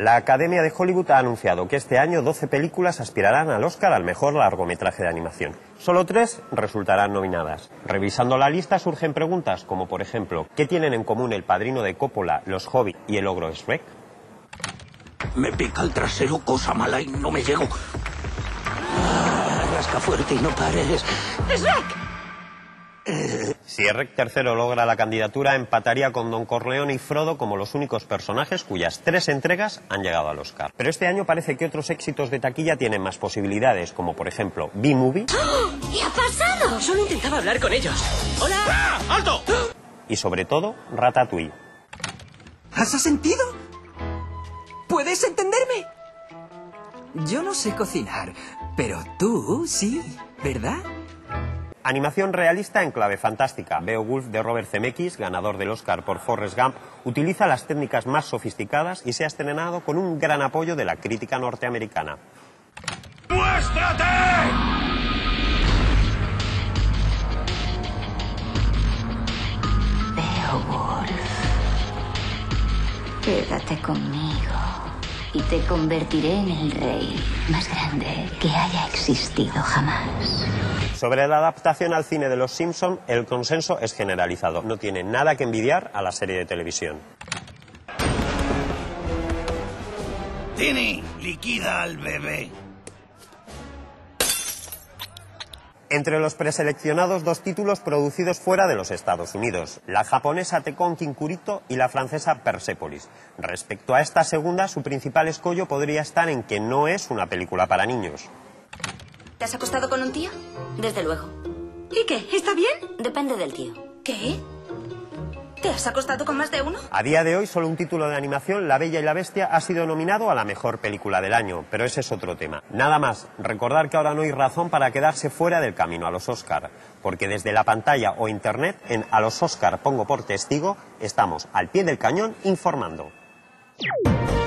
La Academia de Hollywood ha anunciado que este año 12 películas aspirarán al Oscar al mejor largometraje de animación. Solo 3 resultarán nominadas. Revisando la lista surgen preguntas como, por ejemplo, ¿qué tienen en común El Padrino de Coppola, Los Hobbit y El Ogro Shrek? Me pica el trasero, cosa mala, y no me llego. Rasca fuerte y no pares. ¡Shrek! Si Shrek III logra la candidatura, empataría con Don Corleone y Frodo como los únicos personajes cuyas 3 entregas han llegado al Oscar. Pero este año parece que otros éxitos de taquilla tienen más posibilidades, como por ejemplo B-Movie. ¡Oh! ¿Qué ha pasado? Solo intentaba hablar con ellos. ¡Hola! ¡Ah! ¡Alto! Y sobre todo, Ratatouille. ¿Has asentido? ¿Puedes entenderme? Yo no sé cocinar, pero tú sí, ¿verdad? Animación realista en clave fantástica. Beowulf de Robert Zemeckis, ganador del Oscar por Forrest Gump, utiliza las técnicas más sofisticadas y se ha estrenado con un gran apoyo de la crítica norteamericana. ¡Muéstrate! Beowulf, quédate conmigo y te convertiré en el rey más grande que haya existido jamás. Sobre la adaptación al cine de Los Simpson, el consenso es generalizado. No tiene nada que envidiar a la serie de televisión. Tini, liquida al bebé. Entre los preseleccionados, 2 títulos producidos fuera de los Estados Unidos, la japonesa Tekkon Kinkurito y la francesa Persepolis. Respecto a esta segunda, su principal escollo podría estar en que no es una película para niños. ¿Te has acostado con un tío? Desde luego. ¿Y qué? ¿Está bien? Depende del tío. ¿Qué? ¿Te has acostado con más de uno? A día de hoy, solo un título de animación, La Bella y la Bestia, ha sido nominado a la mejor película del año, pero ese es otro tema. Nada más, recordar que ahora no hay razón para quedarse fuera del camino a los Oscar, porque desde la pantalla o internet, en A los Oscar pongo por testigo, estamos al pie del cañón informando.